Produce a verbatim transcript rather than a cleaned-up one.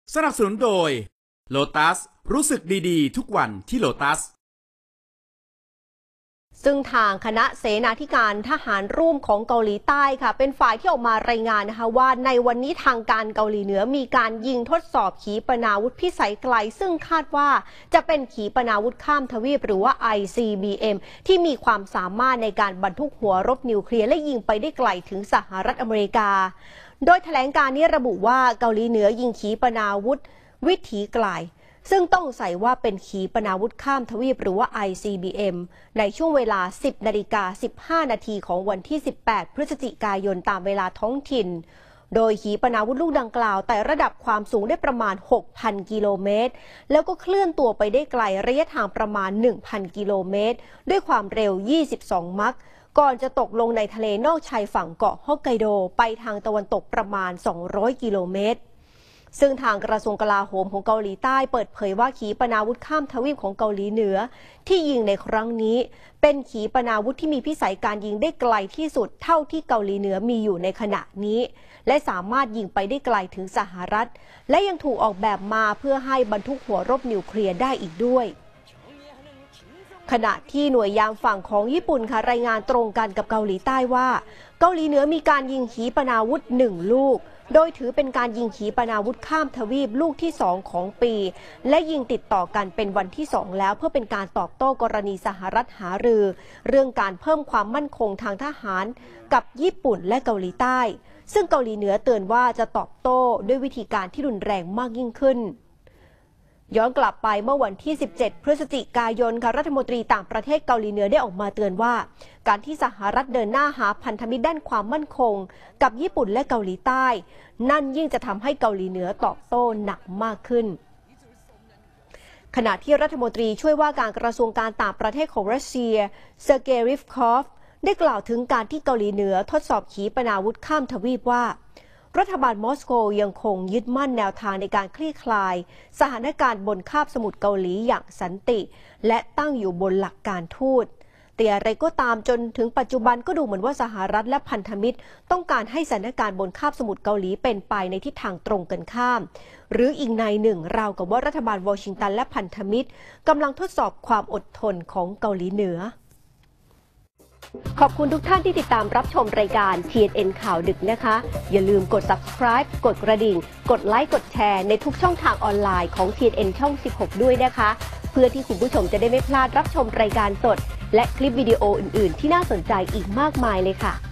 สนับสนุนโดย Lotus รู้สึกดีๆทุกวันที่ Lotus ซึ่งทางคณะเสนาธิการทหารร่วมของเกาหลีใต้ค่ะเป็นฝ่ายที่ออกมารายงานนะคะว่าในวันนี้ทางการเกาหลีเหนือมีการยิงทดสอบขีปนาวุธพิสัยไกลซึ่งคาดว่าจะเป็นขีปนาวุธข้ามทวีปหรือว่า ไอ ซี บี เอ็ม ที่มีความสามารถในการบรรทุกหัวรบนิวเคลียร์และยิงไปได้ไกลถึงสหรัฐอเมริกาโดยแถลงการนี้ระบุว่าเกาหลีเหนือยิงขีปนาวุธวิถีไกลซึ่งต้องใส่ว่าเป็นขีปนาวุธข้ามทวีปหรือว่า ไอ ซี บี เอ็ม ในช่วงเวลา สิบนาฬิกาสิบห้านาทีของวันที่ สิบแปด พฤศจิกายนตามเวลาท้องถิ่นโดยขีปนาวุธลูกดังกล่าวไต่ระดับความสูงได้ประมาณ หกพัน กิโลเมตรแล้วก็เคลื่อนตัวไปได้ไกลระยะทางประมาณ หนึ่งพัน กิโลเมตรด้วยความเร็ว ยี่สิบสอง มัคก่อนจะตกลงในทะเลนอกชายฝั่งเกาะฮอกไกโดไปทางตะวันตกประมาณ สองร้อย กิโลเมตรซึ่งทางกระทรวงกลาโหมของเกาหลีใต้เปิดเผยว่าขีปนาวุธข้ามทวีปของเกาหลีเหนือที่ยิงในครั้งนี้เป็นขีปนาวุธที่มีพิสัยการยิงได้ไกลที่สุดเท่าที่เกาหลีเหนือมีอยู่ในขณะนี้และสามารถยิงไปได้ไกลถึงสหรัฐและยังถูกออกแบบมาเพื่อให้บรรทุกหัวรบนิวเคลียร์ได้อีกด้วยขณะที่หน่วยยามฝั่งของญี่ปุ่นค่ะรายงานตรงกันกับเกาหลีใต้ว่าเกาหลีเหนือมีการยิงขีปนาวุธหนึ่งลูกโดยถือเป็นการยิงขีปนาวุธข้ามทวีปลูกที่สองของปีและยิงติดต่อกันเป็นวันที่สองแล้วเพื่อเป็นการตอบโต้กรณีสหรัฐหารือเรื่องการเพิ่มความมั่นคงทางทหารกับญี่ปุ่นและเกาหลีใต้ซึ่งเกาหลีเหนือเตือนว่าจะตอบโต้ด้วยวิธีการที่รุนแรงมากยิ่งขึ้นย้อนกลับไปเมื่อวันที่ สิบเจ็ด พฤศจิกายนค่ะรัฐมนตรีต่างประเทศเกาหลีเหนือได้ออกมาเตือนว่าการที่สหรัฐเดินหน้าหาพันธมิตรด้านความมั่นคงกับญี่ปุ่นและเกาหลีใต้นั่นยิ่งจะทำให้เกาหลีเหนือตอบโต้หนักมากขึ้นขณะที่รัฐมนตรีช่วยว่าการกระทรวงการต่างประเทศของรัสเซียเซอร์เกย์ ริฟคอฟได้กล่าวถึงการที่เกาหลีเหนือทดสอบขีปนาวุธข้ามทวีปว่ารัฐบาลมอสโกยังคงยึดมั่นแนวทางในการคลี่คลายสถานการณ์บนคาบสมุทรเกาหลีอย่างสันติและตั้งอยู่บนหลักการทูตแต่อะไรก็ตามจนถึงปัจจุบันก็ดูเหมือนว่าสหรัฐและพันธมิตรต้องการให้สถานการณ์บนคาบสมุทรเกาหลีเป็นไปในทิศทางตรงกันข้ามหรืออีกในหนึ่งราวกับว่ารัฐบาลวอชิงตันและพันธมิตรกำลังทดสอบความอดทนของเกาหลีเหนือขอบคุณทุกท่านที่ติดตามรับชมรายการ ที เอ็น เอ็น ข่าวดึกนะคะอย่าลืมกด ซับสไครบ์ กดกระดิ่งกดไลค์กดแชร์ในทุกช่องทางออนไลน์ของ ที เอ็น เอ็น ช่อง สิบหก ด้วยนะคะเพื่อที่คุณผู้ชมจะได้ไม่พลาดรับชมรายการสดและคลิปวิดีโออื่นๆที่น่าสนใจอีกมากมายเลยค่ะ